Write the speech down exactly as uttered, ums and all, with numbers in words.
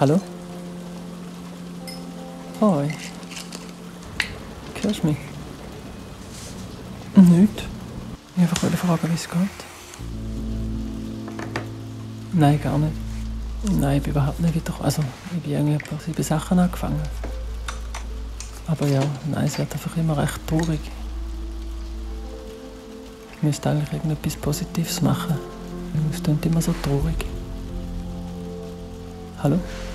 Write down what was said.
Hallo? Hoi. Hörst du mich? Nicht. Ich wollte einfach fragen, wie es geht. Nein, gar nicht. Nein, ich bin überhaupt nicht wieder. Also, ich bin irgendwie etwa sieben Sachen angefangen. Aber ja, nein, es wird einfach immer recht traurig. Ich müsste eigentlich irgendetwas Positives machen. Es klingt immer so traurig. Hallo?